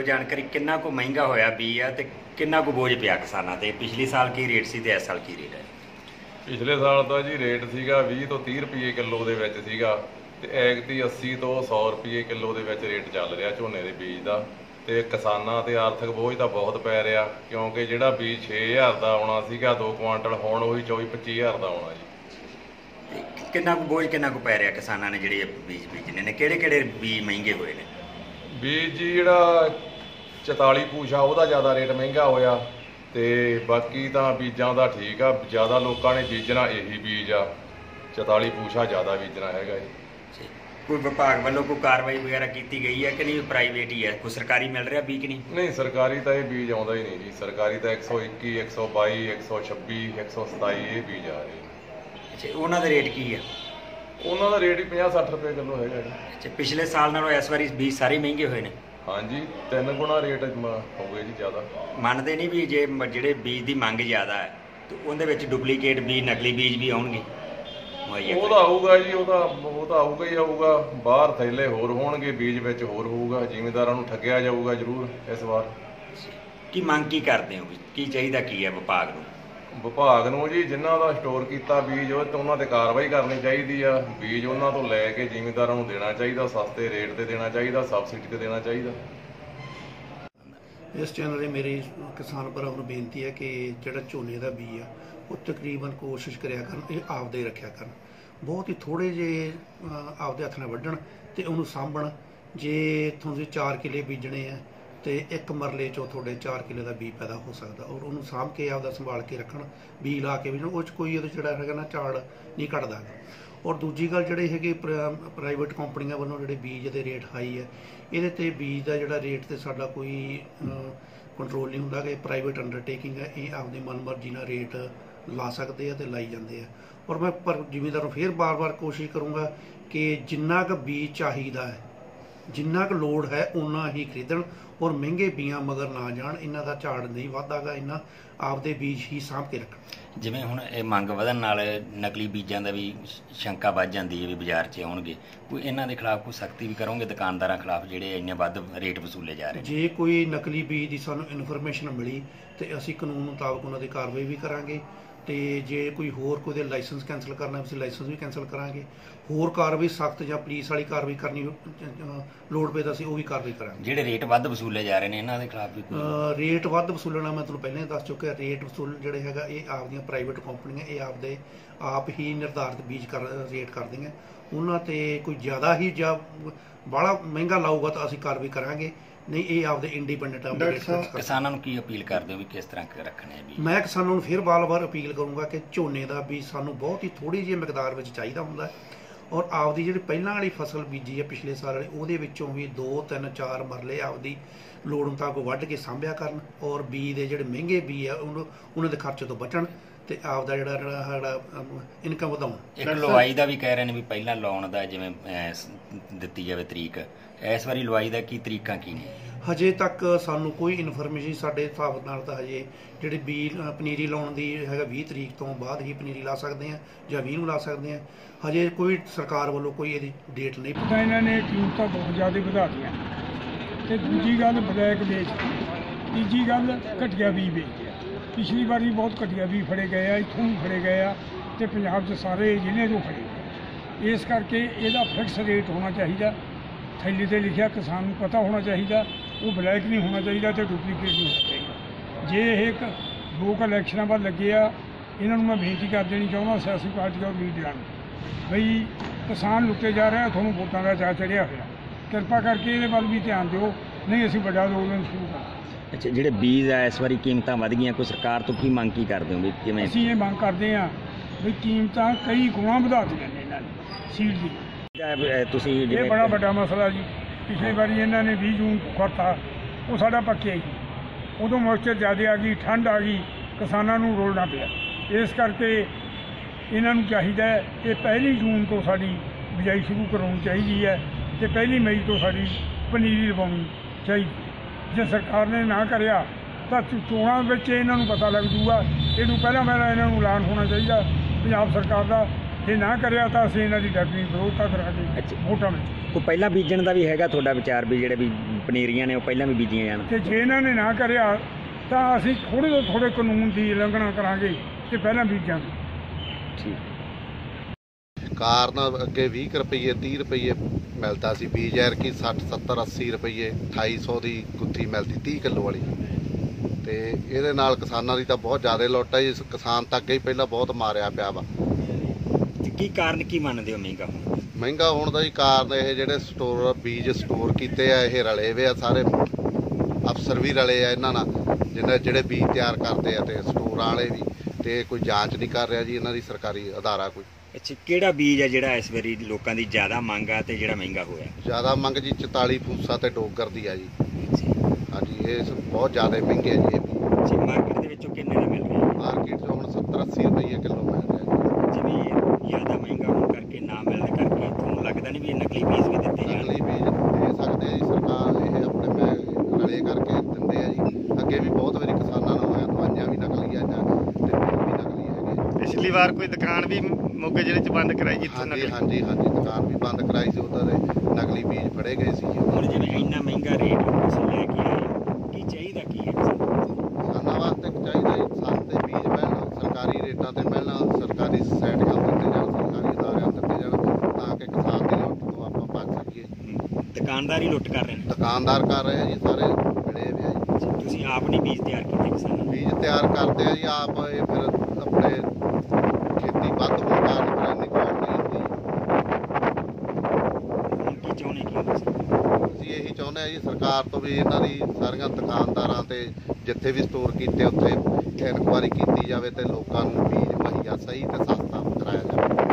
ਜਾਣਕਾਰੀ ਕਿੰਨਾ ਕੁ ਮਹਿੰਗਾ ਹੋਇਆ ਬੀਜ ਆ ਤੇ ਕਿੰਨਾ ਕੁ ਬੋਝ ਪਿਆ ਕਿਸਾਨਾਂ ਤੇ? ਪਿਛਲੇ ਸਾਲ ਕੀ ਰੇਟ ਸੀ ਤੇ ਇਸ ਸਾਲ ਕੀ ਰੇਟ ਹੈ? ਪਿਛਲੇ ਸਾਲ ਤਾਂ ਜੀ ਰੇਟ ਸੀਗਾ 20 ਤੋਂ 30 ਰੁਪਏ ਕਿਲੋ ਦੇ ਵਿੱਚ ਸੀਗਾ, ਤੇ ਐਗਤੀ 80 ਤੋਂ 100 ਰੁਪਏ ਕਿਲੋ ਦੇ ਵਿੱਚ ਰੇਟ ਚੱਲ ਰਿਹਾ ਝੋਨੇ ਦੇ ਬੀਜ ਦਾ। ਤੇ ਕਿਸਾਨਾਂ ਤੇ ਆਰਥਿਕ ਬੋਝ ਤਾਂ ਬਹੁਤ ਪੈ ਰਿਹਾ, ਕਿਉਂਕਿ ਜਿਹੜਾ ਬੀਜ 6000 ਦਾ ਆਉਣਾ ਸੀਗਾ 2 ਕੁਆਂਟਲ, ਹੁਣ ਉਹੀ 24-25 ਦਾ ਆਉਣਾ ਜੀ। ਕਿੰਨਾ ਕੁ ਬੋਝ ਕਿੰਨਾ ਕੁ ਪੈ ਰਿਹਾ ਕਿਸਾਨਾਂ ਨੇ ਜਿਹੜੇ ਬੀਜ ਬੀਜਣੇ ਨੇ? ਕਿਹੜੇ ਕਿਹੜੇ ਬੀਜ ਮਹਿੰਗੇ ਹੋਏ ਨੇ? ਬੀਜ ਜੀ ਜਿਹੜਾ 44 ਪੂਛਾ ਉਹਦਾ ਜ਼ਿਆਦਾ ਰੇਟ ਮਹਿੰਗਾ ਹੋਇਆ, ਤੇ ਬਾਕੀ ਤਾਂ ਬੀਜਾਂ ਦਾ ਠੀਕ ਆ। ਜ਼ਿਆਦਾ ਲੋਕਾਂ ਨੇ ਬੀਜਣਾ ਇਹੀ ਬੀਜ ਆ, 44 ਪੂਛਾ ਜ਼ਿਆਦਾ ਬੀਜਣਾ ਹੈਗਾ ਜੀ। ਕੋਈ ਵਿਭਾਗ ਵੱਲੋਂ ਕੋਈ ਕਾਰਵਾਈ ਵਗੈਰਾ ਕੀਤੀ ਗਈ ਹੈ ਕਿ ਨਹੀਂ? ਪ੍ਰਾਈਵੇਟ ਹੀ ਹੈ, ਕੋਈ ਸਰਕਾਰੀ ਮਿਲ ਰਿਹਾ ਬੀਜ ਕਿ ਨਹੀਂ? ਨਹੀਂ, ਸਰਕਾਰੀ ਤਾਂ ਇਹ ਬੀਜ ਆਉਂਦਾ ਹੀ ਨਹੀਂ ਜੀ। ਸਰਕਾਰੀ ਤਾਂ 121, 122, 126, 127 ਇਹ ਬੀਜ ਆ ਰਹੇ। ਅੱਛਾ, ਉਹਨਾਂ ਦਾ ਰੇਟ ਕੀ ਹੈ? ਉਹਨਾਂ ਦਾ ਰੇਟ ਹੀ 50-60 ਰੁਪਏ ਕਿਲੋ ਹੈਗਾ ਜੀ। ਅੱਛਾ, ਪਿਛਲੇ ਸਾਲ ਨਾਲੋਂ ਇਸ ਵਾਰੀ ਬੀਜ ਸਾਰੇ ਮਹਿੰਗੇ ਹੋਏ ਨੇ? ਹਾਂਜੀ, 3 ਗੁਣਾ ਰੇਟ ਹੋ ਗਏ ਜੀ ਜ਼ਿਆਦਾ। ਮੰਨਦੇ ਨਹੀਂ ਵੀ ਜੇ ਜਿਹੜੇ ਬੀਜ ਦੀ ਮੰਗ ਜ਼ਿਆਦਾ ਹੈ ਤੇ ਉਹਦੇ ਵਿੱਚ ਡੁਪਲੀਕੇਟ ਬੀਜ, ਨਕਲੀ ਬੀਜ ਵੀ ਆਉਣਗੇ? ਉਹ ਤਾਂ ਆਊਗਾ ਜੀ, ਉਹ ਤਾਂ ਆਊਗਾ ਹੀ ਆਊਗਾ। ਬਾਹਰ ਥੈਲੇ ਹੋਰ ਹੋਣਗੇ, ਬੀਜ ਵਿੱਚ ਹੋਰ ਹੋਊਗਾ। ਜ਼ਿਮੀਂਦਾਰਾਂ ਨੂੰ ਠੱਗਿਆ ਜਾਊਗਾ ਜ਼ਰੂਰ ਇਸ ਵਾਰ। ਕੀ ਮੰਗ ਕੀ ਕਰਦੇ ਹੋ? ਕੀ ਚਾਹੀਦਾ ਕੀ ਹੈ ਵਿਭਾਗ ਨੂੰ? ਵਿਭਾਗ ਨੂੰ ਜੀ ਜਿਨ੍ਹਾਂ ਦਾ ਸਟੋਰ ਕੀਤਾ ਬੀਜ ਉਹਨਾਂ ਤੇ ਕਾਰਵਾਈ ਕਰਨੀ ਚਾਹੀਦੀ ਆ। ਬੀਜ ਉਹਨਾਂ ਤੋਂ ਲੈ ਕੇ ਜ਼ਿਮੀਂਦਾਰਾਂ ਨੂੰ ਦੇਣਾ ਚਾਹੀਦਾ, ਸਸਤੇ ਰੇਟ ਤੇ ਦੇਣਾ ਚਾਹੀਦਾ, ਸਬਸਿਡੀ ਤੇ ਦੇਣਾ ਚਾਹੀਦਾ। ਇਸ ਚੈਨਲ 'ਤੇ ਮੇਰੀ ਕਿਸਾਨ ਭਰਾਵਾਂ ਨੂੰ ਬੇਨਤੀ ਹੈ ਕਿ ਜਿਹੜਾ ਝੋਨੇ ਦਾ ਬੀਜ ਆ ਉਹ ਤਕਰੀਬਨ ਕੋਸ਼ਿਸ਼ ਕਰਿਆ ਕਰਨ ਇਹ ਆਪਦੇ ਰੱਖਿਆ ਕਰਨ। ਬਹੁਤ ਹੀ ਥੋੜ੍ਹੇ ਜਿਹੇ ਆਪਦੇ ਹੱਥ ਨਾਲ ਵੱਢਣ ਅਤੇ ਉਹਨੂੰ ਸਾਂਭਣ। ਜੇ ਤੁਸੀਂ 4 ਕਿੱਲੇ ਬੀਜਣੇ ਆ ਤੇ ਇੱਕ ਮਰਲੇ 'ਚੋਂ ਤੁਹਾਡੇ 4 ਕਿੱਲੇ ਦਾ ਬੀਜ ਪੈਦਾ ਹੋ ਸਕਦਾ, ਔਰ ਉਹਨੂੰ ਸਾਂਭ ਕੇ ਆਪਦਾ ਸੰਭਾਲ ਕੇ ਰੱਖਣ। ਬੀਜ ਲਾ ਕੇ ਵੀ ਉਹ 'ਚ ਕੋਈ ਉਹਦੇ ਜਿਹੜਾ ਹੈਗਾ ਨਾ ਝਾੜ ਨਹੀਂ ਘਟਦਾ। ਔਰ ਦੂਜੀ ਗੱਲ ਜਿਹੜੇ ਹੈਗੇ ਪ੍ਰਾਈਵੇਟ ਕੰਪਨੀਆਂ ਵੱਲੋਂ ਜਿਹੜੇ ਬੀਜ ਦੇ ਰੇਟ ਹਾਈ ਹੈ, ਇਹਦੇ 'ਤੇ ਬੀਜ ਦਾ ਜਿਹੜਾ ਰੇਟ 'ਤੇ ਸਾਡਾ ਕੋਈ ਕੰਟਰੋਲ ਨਹੀਂ ਹੁੰਦਾ ਕਿ ਪ੍ਰਾਈਵੇਟ ਅੰਡਰਟੇਕਿੰਗ ਹੈ, ਇਹ ਆਪਦੀ ਮਨਮਰਜ਼ੀ ਨਾਲ ਰੇਟ ਲਾ ਸਕਦੇ ਆ ਅਤੇ ਲਾਈ ਜਾਂਦੇ ਆ। ਔਰ ਮੈਂ ਜ਼ਿਮੀਂਦਾਰ ਨੂੰ ਫਿਰ ਬਾਰ-ਬਾਰ ਕੋਸ਼ਿਸ਼ ਕਰੂੰਗਾ ਕਿ ਜਿੰਨਾ ਕੁ ਬੀਜ ਚਾਹੀਦਾ ਹੈ, ਜਿੰਨਾ ਕੁ ਲੋੜ ਹੈ ਓਨਾ ਹੀ ਖਰੀਦਣ, ਔਰ ਮਹਿੰਗੇ ਬੀਜਾਂ ਮਗਰ ਨਾ ਜਾਣ। ਇਹਨਾਂ ਦਾ ਝਾੜ ਨਹੀਂ ਵੱਧਦਾ, ਇਹਨਾਂ ਆਪਦੇ ਬੀਜ ਹੀ ਸਾਂਭ ਕੇ ਰੱਖਣ। ਜਿਵੇਂ ਹੁਣ ਇਹ ਮੰਗ ਵਧਣ ਨਾਲ ਨਕਲੀ ਬੀਜਾਂ ਦਾ ਵੀ ਸ਼ੰਕਾ ਵੱਧ ਜਾਂਦੀ ਹੈ ਵੀ ਬਾਜ਼ਾਰ 'ਚ ਆਉਣਗੇ, ਕੋਈ ਇਹਨਾਂ ਦੇ ਖਿਲਾਫ ਕੋਈ ਸਖਤੀ ਵੀ ਕਰੋਗੇ ਦੁਕਾਨਦਾਰਾਂ ਖਿਲਾਫ ਜਿਹੜੇ ਇੰਨੇ ਵੱਧ ਰੇਟ ਵਸੂਲੇ ਜਾ ਰਹੇ? ਜੇ ਕੋਈ ਨਕਲੀ ਬੀਜ ਦੀ ਸਾਨੂੰ ਇਨਫੋਰਮੇਸ਼ਨ ਮਿਲੀ ਤੇ ਅਸੀਂ ਕਾਨੂੰਨ ਮੁਤਾਬਕ ਉਹਨਾਂ ਦੀ ਕਾਰਵਾਈ ਵੀ ਕਰਾਂਗੇ। ਤੇ ਜੇ ਕੋਈ ਹੋਰ ਕੋਈ ਲਾਇਸੈਂਸ ਕੈਂਸਲ ਕਰਨਾ, ਅਸੀਂ ਲਾਇਸੈਂਸ ਵੀ ਕੈਂਸਲ ਕਰਾਂਗੇ। ਹੋਰ ਕਾਰਵਾਈ ਸਖਤ ਜਾਂ ਪੁਲਿਸ ਵਾਲੀ ਕਾਰਵਾਈ ਕਰਨੀ ਲੋੜ ਪਏ ਤਾਂ ਅਸੀਂ ਉਹ ਵੀ ਕਾਰਵਾਈ ਕਰਾਂਗੇ। ਜਿਹੜੇ ਰੇਟ ਵੱਧ ਵਸੂਲੇ ਜਾ ਰਹੇ ਨੇ ਇਹਨਾਂ ਦੇ ਖਿਲਾਫ ਵੀ ਰੇਟ ਵੱਧ ਵਸੂਲਣਾ ਮੈਂ ਤੁਹਾਨੂੰ ਪਹਿਲਾਂ ਹੀ ਦੱਸ ਚੁੱਕਿਆ। ਰੇਟ ਵਸੂਲ ਜਿਹੜੇ ਹੈਗਾ ਇਹ ਆਪਦੀਆਂ ਪ੍ਰਾਈਵੇਟ ਕੰਪਨੀਆਂ ਇਹ ਆਪਦੇ ਆਪ ਹੀ ਨਿਰਧਾਰਿਤ ਬੀਜ ਰੇਟ ਕਰਦੀਆਂ। ਉਹਨਾਂ 'ਤੇ ਕੋਈ ਜ਼ਿਆਦਾ ਹੀ ਜਾਂ ਬਾਹਲਾ ਮਹਿੰਗਾ ਲਾਊਗਾ ਤਾਂ ਅਸੀਂ ਕਾਰਵਾਈ ਕਰਾਂਗੇ, ਨਹੀਂ ਇਹ ਆਪਦੇ ਇੰਡੀਪੈਂਡੈਂਟ। ਕਿਸਾਨਾਂ ਨੂੰ ਕੀ ਅਪੀਲ ਕਰਦੇ ਹੋ ਵੀ ਕਿਸ ਤਰ੍ਹਾਂ ਰੱਖਣੇ ਬੀਜ? ਮੈਂ ਕਿਸਾਨਾਂ ਨੂੰ ਫਿਰ ਬਾਰ-ਬਾਰ ਅਪੀਲ ਕਰੂੰਗਾ ਕਿ ਝੋਨੇ ਦਾ ਬੀਜ ਸਾਨੂੰ ਬਹੁਤ ਹੀ ਥੋੜ੍ਹੀ ਜਿਹੀ ਮਿਕਦਾਰ ਵਿੱਚ ਚਾਹੀਦਾ ਹੁੰਦਾ, ਔਰ ਆਪਦੀ ਜਿਹੜੀ ਪਹਿਲਾਂ ਵਾਲੀ ਫਸਲ ਬੀਜੀ ਹੈ ਪਿਛਲੇ ਸਾਲ ਵਾਲੀ, ਉਹਦੇ ਵਿੱਚੋਂ ਵੀ 2, 3, 4 ਮਰਲੇ ਆਪਦੀ ਲੋੜ ਮੁਤਾਬਕ ਵੱਢ ਕੇ ਸਾਂਭਿਆ ਕਰਨ। ਔਰ ਬੀਜ ਦੇ ਜਿਹੜੇ ਮਹਿੰਗੇ ਬੀਜ ਆ ਉਹਨਾਂ ਦੇ ਖਰਚੇ ਤੋਂ ਬਚਣ ਤੇ ਆਪਦਾ ਜਿਹੜਾ ਸਾਡਾ ਇਨਕਮ ਵਧਾਉਣ। ਇੱਕ ਲਵਾਈ ਦਾ ਵੀ ਕਹਿ ਰਹੇ ਨੇ ਵੀ ਪਹਿਲਾਂ ਲਾਉਣ ਦਾ ਜਿਵੇਂ ਦਿੱਤੀ ਜਾਵੇ ਤਰੀਕ, ਇਸ ਵਾਰੀ ਲਵਾਈ ਦਾ ਕੀ ਤਰੀਕਾਂ ਕੀ ਨੇ? ਹਜੇ ਤੱਕ ਸਾਨੂੰ ਕੋਈ ਇਨਫੋਰਮੇਸ਼ਨ, ਸਾਡੇ ਹਿਸਾਬ ਨਾਲ ਤਾਂ ਹਜੇ ਜਿਹੜੇ ਪਨੀਰੀ ਲਾਉਣ ਦੀ ਹੈਗਾ 20 ਤਰੀਕ ਤੋਂ ਬਾਅਦ ਹੀ ਪਨੀਰੀ ਲਾ ਸਕਦੇ ਹਾਂ ਜਾਂ 20 ਨੂੰ ਲਾ ਸਕਦੇ ਹਾਂ। ਹਜੇ ਕੋਈ ਸਰਕਾਰ ਵੱਲੋਂ ਕੋਈ ਇਹਦੀ ਡੇਟ ਨਹੀਂ। ਤਾਂ ਇਹਨਾਂ ਨੇ ਕੀਮਤਾਂ ਬਹੁਤ ਜ਼ਿਆਦਾ ਵਧਾ ਦਿੱਤੀਆਂ, ਅਤੇ ਦੂਜੀ ਗੱਲ ਬਲੈਕ ਵੇਚ, ਤੀਜੀ ਗੱਲ ਘਟੀਆ ਬੀਜ ਵੇਚਦੇ ਆ। ਪਿਛਲੀ ਵਾਰ ਵੀ ਬਹੁਤ ਘਟੀਆ ਬੀਜ ਫੜੇ ਗਏ ਆ, ਇੱਥੋਂ ਵੀ ਫੜੇ ਗਏ ਆ ਅਤੇ ਪੰਜਾਬ 'ਚ ਸਾਰੇ ਜ਼ਿਲ੍ਹਿਆਂ 'ਚੋਂ ਫੜੇ ਗਏ। ਇਸ ਕਰਕੇ ਇਹਦਾ ਫਿਕਸ ਰੇਟ ਹੋਣਾ ਚਾਹੀਦਾ, ਥੈਲੇ 'ਤੇ ਲਿਖਿਆ, ਕਿਸਾਨ ਨੂੰ ਪਤਾ ਹੋਣਾ ਚਾਹੀਦਾ। ਉਹ ਬਲੈਕ ਨਹੀਂ ਹੋਣਾ ਚਾਹੀਦਾ ਅਤੇ ਡੁਪਲੀਕੇਟ ਨਹੀਂ ਹੋਣਾ ਚਾਹੀਦਾ। ਜੇ ਇਹ ਇੱਕ ਲੋਕ ਇਲੈਕਸ਼ਨਾਂ ਵੱਲ ਲੱਗੇ ਆ, ਇਹਨਾਂ ਨੂੰ ਮੈਂ ਬੇਨਤੀ ਕਰ ਦੇਣੀ ਚਾਹੁੰਦਾ ਸਿਆਸੀ ਪਾਰਟੀਆਂ ਔਰ ਲੀਡਰਾਂ ਨੂੰ, ਬਈ ਕਿਸਾਨ ਲੁੱਟੇ ਜਾ ਰਹੇ ਆ, ਤੁਹਾਨੂੰ ਵੋਟਾਂ ਦਾ ਚਾਅ ਚੜ੍ਹਿਆ ਹੋਇਆ, ਕਿਰਪਾ ਕਰਕੇ ਇਹਦੇ ਵੱਲ ਵੀ ਧਿਆਨ ਦਿਓ, ਨਹੀਂ ਅਸੀਂ ਵੱਡਾ ਅੰਦੋਲਨ ਸ਼ੁਰੂ ਕਰਾਂਗੇ। ਅੱਛਾ, ਜਿਹੜੇ ਬੀਜ ਆ ਇਸ ਵਾਰੀ ਕੀਮਤਾਂ ਵੱਧ ਗਈਆਂ, ਕੋਈ ਸਰਕਾਰ ਤੋਂ ਕੀ ਮੰਗ ਕੀ ਕਰਦੇ ਹੋ ਵੀ ਕਿਵੇਂ? ਅਸੀਂ ਇਹ ਮੰਗ ਕਰਦੇ ਹਾਂ ਵੀ ਕੀਮਤਾਂ ਕਈ ਗੁਣਾ ਵਧਾ ਦਿੱਤੀਆਂ ਨੇ ਇਹਨਾਂ ਨੇ ਸੀਡ ਦੀ। ਤੁਸੀਂ ਇਹ ਬੜਾ ਵੱਡਾ ਮਸਲਾ ਜੀ। ਪਿਛਲੀ ਵਾਰੀ ਇਹਨਾਂ ਨੇ 20 ਜੂਨ ਕਰਤਾ, ਉਹ ਸਾਡਾ ਪੱਕਿਆ ਹੀ, ਉਦੋਂ ਮੋਇਸਚਰ ਜ਼ਿਆਦਾ ਆ ਗਈ, ਠੰਡ ਆ ਗਈ, ਕਿਸਾਨਾਂ ਨੂੰ ਰੋਲਣਾ ਪਿਆ। ਇਸ ਕਰਕੇ ਇਹਨਾਂ ਨੂੰ ਚਾਹੀਦਾ ਹੈ ਕਿ 1 ਜੂਨ ਤੋਂ ਸਾਡੀ ਬਿਜਾਈ ਸ਼ੁਰੂ ਕਰਾਉਣੀ ਚਾਹੀਦੀ ਹੈ ਅਤੇ 1 ਮਈ ਤੋਂ ਸਾਡੀ ਪਨੀਰੀ ਲਵਾਉਣੀ ਚਾਹੀਦੀ। ਜੇ ਸਰਕਾਰ ਨੇ ਨਾ ਕਰਿਆ ਤਾਂ ਚੋਣਾਂ ਵਿੱਚ ਇਹਨਾਂ ਨੂੰ ਪਤਾ ਲੱਗ ਜੂਗਾ। ਇਹਨੂੰ ਪਹਿਲਾਂ ਇਹਨਾਂ ਨੂੰ ਐਲਾਨ ਹੋਣਾ ਚਾਹੀਦਾ ਪੰਜਾਬ ਸਰਕਾਰ ਦਾ ਜੇ ਨਾ ਕਰਿਆ ਤਾਂ ਅਸੀਂ ਇਹਨਾਂ ਦੀ ਡਟਵੀਂ ਵਿਰੋਧਤਾ ਕਰਾਂਗੇ ਅੱਛਾ। ਵੋਟਾਂ ਵਿੱਚ। ਕੋਈ ਪਹਿਲਾਂ ਬੀਜਣ ਦਾ ਵੀ ਹੈਗਾ ਤੁਹਾਡਾ ਵਿਚਾਰ ਵੀ ਜਿਹੜੇ ਵੀ ਪਨੀਰੀਆਂ ਨੇ ਉਹ ਪਹਿਲਾਂ ਵੀ ਬੀਜੀਆਂ ਜਾਣ? ਤੇ ਜੇ ਇਹਨਾਂ ਨੇ ਨਾ ਕਰਿਆ ਤਾਂ ਅਸੀਂ ਥੋੜ੍ਹੇ ਤੋਂ ਥੋੜ੍ਹੇ ਕਾਨੂੰਨ ਦੀ ਉਲੰਘਣਾ ਕਰਾਂਗੇ ਤੇ ਪਹਿਲਾਂ ਬੀਜਾਂਗੇ। ਠੀਕ। ਕਾਰਨ ਅੱਗੇ 20 ਰੁਪਏ 30 ਰੁਪਏ ਮਿਲਦਾ ਸੀ ਬੀਜ, ਐਰਕੀ 60 70 80 ਰੁਪਏ 2800 ਦੀ ਗੁੱਥੀ ਮਿਲਦੀ 30 ਕਿਲੋ ਵਾਲੀ। ਤੇ ਇਹਦੇ ਨਾਲ ਕਿਸਾਨਾਂ ਦੀ ਤਾਂ ਬਹੁਤ ਜ਼ਿਆਦਾ ਲੁੱਟ ਹੈ ਜੀ। ਕਿਸਾਨ ਤਾਂ ਅੱਗੇ ਹੀ ਪਹਿਲਾਂ ਬਹੁਤ ਮਾਰਿਆ ਪਿਆ ਵਾ। ਕੀ ਕਾਰਨ ਕੀ ਮੰਨਦੇ ਹੋ ਮਹਿੰਗਾ ਹੋਣ? ਮਹਿੰਗਾ ਹੋਣ ਦਾ ਜੀ ਕਾਰਨ ਇਹ ਜਿਹੜੇ ਸਟੋਰ ਬੀਜ ਸਟੋਰ ਕੀਤੇ ਆ ਇਹ ਰਲੇ ਵੇ ਆ, ਸਾਰੇ ਅਫਸਰ ਵੀ ਰਲੇ ਆ ਇਹਨਾਂ ਨਾਲ ਜਿਹੜੇ ਬੀਜ ਤਿਆਰ ਕਰਦੇ ਆ ਤੇ ਸਟੋਰਾਂ ਵਾਲੇ ਵੀ। ਤੇ ਕੋਈ ਜਾਂਚ ਨਹੀਂ ਕਰ ਰਿਹਾ ਜੀ ਇਹਨਾਂ ਦੀ ਸਰਕਾਰੀ ਅਦਾਰਾ ਕੋਈ। ਅੱਛਾ, ਕਿਹੜਾ ਬੀਜ ਹੈ ਜਿਹੜਾ ਇਸ ਵਾਰੀ ਲੋਕਾਂ ਦੀ ਜ਼ਿਆਦਾ ਮੰਗ ਆ ਤੇ ਜਿਹੜਾ ਮਹਿੰਗਾ ਹੋਇਆ? ਜ਼ਿਆਦਾ ਮੰਗ ਜੀ 44 ਫੂਸਾ ਤੇ ਡੋਗਰ ਦੀ ਆ ਜੀ। ਹਾਂਜੀ, ਇਹ ਬਹੁਤ ਜ਼ਿਆਦਾ ਮਹਿੰਗੇ ਆ ਜੀ ਇਹ ਵੀ। ਮਾਰਕੀਟ ਦੇ ਵਿੱਚੋਂ ਕਿੰਨੇ ਦਾ ਮਿਲ ਰਿਹਾ? ਮਾਰਕੀਟ 'ਚ ਹੁਣ 70 80 ਰੁਪਏ ਕਿਲੋ ਮਿਲ ਰਿਹਾ ਜੀ। ਜਿਵੇਂ ਜ਼ਿਆਦਾ ਮਹਿੰਗਾ ਹੋਣ ਕਰਕੇ ਨਾ ਮਿਲਣ ਕਰਕੇ ਤੁਹਾਨੂੰ ਲੱਗਦਾ ਨਹੀਂ ਵੀ ਇਹ ਨਕਲੀ ਬੀਜ ਵੀ ਦਿੱਤੇ ਜਾਣ? ਨਕਲੀ ਬੀਜ ਦੇ ਸਕਦੇ ਆ ਜੀ ਸਰਕਾਰ, ਇਹ ਆਪਣੇ ਰਲੇ ਕਰਕੇ ਦਿੰਦੇ ਆ ਜੀ। ਅੱਗੇ ਵੀ ਬਹੁਤ ਵਾਰੀ ਕਿਸਾਨਾਂ ਨੂੰ ਹੋਇਆ, ਦਵਾਈਆਂ ਵੀ ਨਕਲੀ ਆ ਜਾਂ ਤੇ ਬੀਜ ਵੀ ਨਕਲੀ ਹੈਗੇ। ਪਿਛਲੀ ਵਾਰ ਕੋਈ ਦੁਕਾਨ ਵੀ ਮੋਗੇ ਜ਼ਿਲ੍ਹੇ 'ਚ ਬੰਦ ਕਰਾਈ ਜਿੱਥੋਂ ਹਾਂਜੀ ਨਕਲੀ। ਹਾਂਜੀ ਹਾਂਜੀ, ਦੁਕਾਨ ਵੀ ਬੰਦ ਕਰਾਈ ਸੀ, ਉੱਧਰ ਦੇ ਨਕਲੀ ਬੀਜ ਫੜੇ ਗਏ ਸੀ ਜੀ। ਹੁਣ ਜਿਵੇਂ ਇੰਨਾ ਮਹਿੰਗਾ ਰੇਟ ਤੁਸੀਂ ਲੈ ਕੇ ਆਏ ਹੋ, ਕੀ ਚਾਹੀਦਾ ਕੀ ਹੈ ਕਿਸਾਨਾਂ ਵਾਸਤੇ ਚਾਹੀਦਾ ਜੀ ਸਸਤੇ ਬੀਜ ਮਿਲਣ, ਸਰਕਾਰੀ ਰੇਟਾਂ ਤੇ ਮਿਲਣ, ਸਰਕਾਰੀ ਸੋਸਾਇਟੀਆਂ ਦਿੱਤੇ ਜਾਣ, ਸਰਕਾਰੀ ਅਦਾਰਿਆਂ ਦਿੱਤੇ ਜਾਣ, ਤਾਂ ਕਿ ਕਿਸਾਨ ਦੀ ਲੁੱਟ ਤੋਂ ਆਪਾਂ ਬਚ ਸਕੀਏ। ਦੁਕਾਨਦਾਰ ਹੀ ਲੁੱਟ ਕਰ ਰਹੇ ਨੇ? ਦੁਕਾਨਦਾਰ ਕਰ ਰਹੇ ਆ ਜੀ, ਸਾਰੇ ਮਿਲੇ ਵੇ ਆ ਜੀ। ਤੁਸੀਂ ਆਪ ਨਹੀਂ ਬੀਜ ਤਿਆਰ ਕੀਤੇ ਕਿਸਾਨਾਂ ਨੂੰ? ਬੀਜ ਤਿਆਰ ਕਰਦੇ ਆ ਜੀ ਆਪ। ਇਹ ਫਿਰ ਆਪਣੇ ਖੇਤੀ ਵੱਧ ਹੋਣ ਕਾਰਨ ਫਿਰ ਇੰਨੀ ਕੋਲ ਨਹੀਂ ਹੁੰਦੀ। ਹੁਣ ਕੀ ਚਾਹੁੰਦੇ ਕੀ ਹੋ ਤੁਸੀਂ? ਅਸੀਂ ਇਹੀ ਚਾਹੁੰਦੇ ਆ ਜੀ ਸਰਕਾਰ ਤੋਂ ਵੀ ਇਹਨਾਂ ਦੀ ਸਾਰੀਆਂ ਦੁਕਾਨਦਾਰਾਂ ਤੇ ਜਿੱਥੇ ਵੀ ਸਟੋਰ ਕੀਤੇ ਉੱਥੇ ਇਨਕੁਆਇਰੀ ਕੀਤੀ ਜਾਵੇ ਤੇ ਲੋਕਾਂ ਨੂੰ ਬੀਜ ਮੁਹੱਈਆ ਸਹੀ ਤੇ ਸਸਤਾ ਕਰਾਇਆ ਜਾਵੇ।